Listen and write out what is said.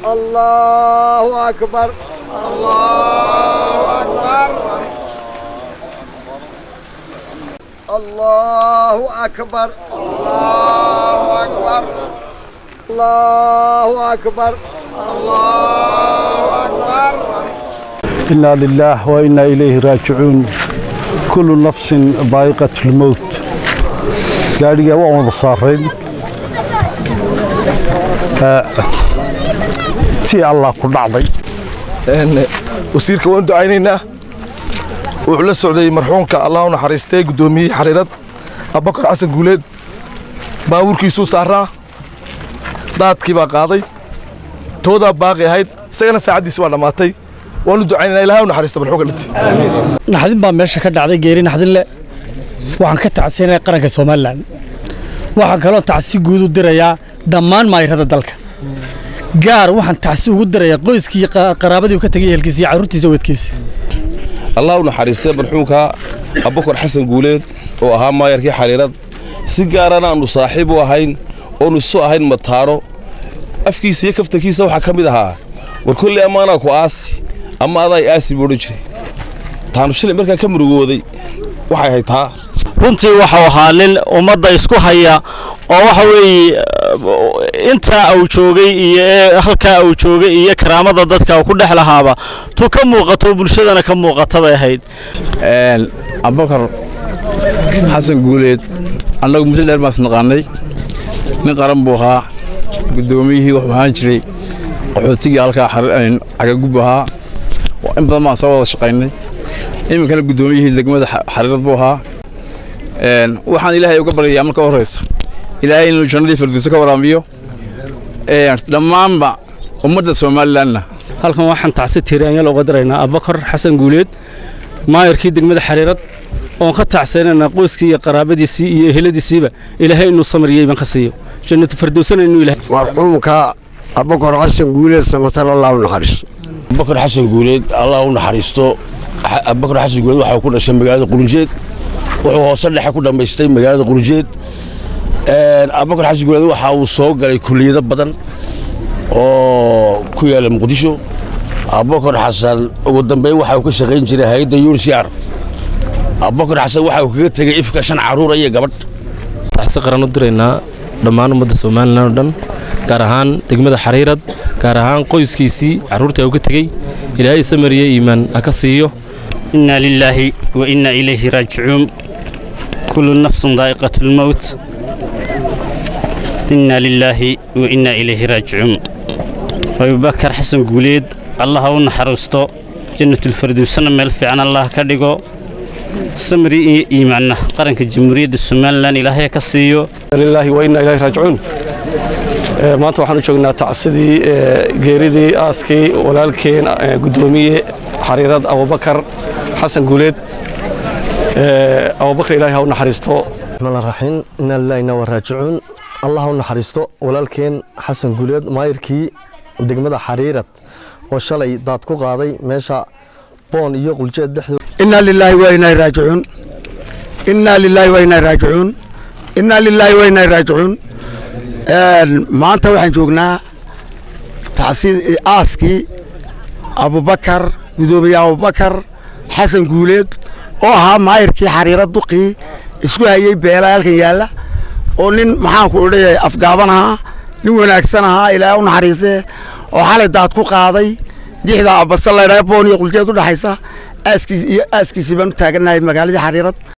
الله أكبر الله أكبر الله أكبر الله أكبر الله أكبر الله أكبر. إنا لله وإنا إليه راجعون. كل نفس ذائقة الموت. قال وأنا صارين تي الله كل عضي. وسير كون دعينا وعلى السعودية مرحومك الله ونحرسته قدومي حريرة أبو بكر حسن قوليد باور كيسو سارة داد كيبا قاضي تودا باقي هيد سينا ساعدي سوى لماتي وندعينا إلها ونحرسته مرحومك التي نحدين بام ماشي كده عادي جيري نحدين لا waxaan ka tacsiinay qaranka Soomaaliland waxaan kaloo tacsi guud u dirayaa dhammaan maayirada dalka gaar waxaan tacsi ugu dirayaa qoyskii qaraabadii ka tagay halkiisa carruurtiisa wadkiisa الله ونحرسته مرحومك أبو بكر حسن قوليد وأهم maayirkii xariirad si gaarana aanu saaxiib u ahayn oo nu soo ahayn mataaro afkiisa iyo kaftakiisa waxa kamid ahaa war kulli amaana ku aasi ama aday aasi boodin jiray taanu shilay markaa ka murugooday waxay haytaa runtii waxa ahaa nin ummadda isku haya oo waxa weeye inta uu joogay iyo halka uu joogay iyo karaamada dadka ku dhaxlahaaba tu ka muuqato bulshadana ka muuqata bay ahayd Abu Bakar Xasan Guuleed anagu muddo dheer baan naqaanay nin qaran buu ahaa gudoomiyihii wuxuu ahaan jiray qaxootiga halka xaga gubaha in badan ma soo wada shaqaynay iminkana gudoomiyihii degmada xariirad buu ahaa waxaan ilaahay uga baryayaa marka horeysa ilaahay inuu jannadii firdawsi ka waraamiyo dhammaanba ummadda Soomaaliland halkan waxaan tacsi tiiriyaan uga diraynaa Abu Bakar Xasan Guuleed maayirkii degmada xariirad oo ka tacsiinayna qoyskii iyo qaraabadiisii iyo eheladiisiiba ilaahay inuu samariyay ban khasiyo jannada firdawsana inuu ilaahay marxuumka Abu Bakar Xasan Guuleed samatan Allah u naxariisto. Abu Bakar Xasan Guuleed Allah u naxariisto. Abu Bakar Xasan Guuleed waxa uu ku dhashay magaalada Qurunjeed wuxuu hoose dhexe ku dhameystay magaalada Qurunjeed Abu Bakar Xasan Guuleed waxa uu soo galay kulliyado badan oo ku yaala Muqdisho Abu Bakar Xasan ugu dambeeyay waxa uu ka shaqeyn jiray hay'adda UNHCR Abu Bakar Xasan waxa uu kaga tagay ifka 5 caruur iyo gabadh tacsi qaran u direynaa dhammaan ummadda Soomaaliland oo dhan gaar ahaan degmada xariirad gaar ahaan qoyskiisii caruurta uu ka tagay ilaahay samariyay iimaan ka siiyo إنا لله وإنا إليه راجعون كل نفس ذائقة الموت إنا لله وإنا إليه راجعون أبو بكر حسن قوليد الله ونحرسته جنة الفردوس مال في عن الله كدقو سمري إيماننا قرنك الجمهورية الصوماليلاند إلهي كسيو لله وإنا إليه راجعون maanta waxaan u joognaa tacsidii geeridii aaskii walaalkeen gudoomiye xariirad Abu Bakar Xasan Guuleed Abu Bakar ilaahay ha u naxariisto man raxiin inna lillahi wa raaji'un Allah ha u naxariisto walaalkeen Xasan Guuleed maayirkii degmada xariirad oo shalay daad ku qaaday meesha boon iyo quljeed dhexdo inna lillahi wa inna ilayhi raaji'un inna lillahi wa inna ilayhi raaji'un inna lillahi wa inna ilayhi raaji'un maanta waxaan joognaa tacsiin aaskii Abu Bakar gudoomiye Abu Bakar Xasan Guuleed oo ahaa maayirkii xariirad duqii isku hayay beela halkan yaala oo nin maxaan ku odhayay afgaabanaha nin wanaagsan ahaa ilaahay u naxariistay oo xalay daad ku qaaday dixda abasal la yiraahdo boon iyo quljeed u dhaxaysa aaskiisi baan taaganahay magaalada xariirad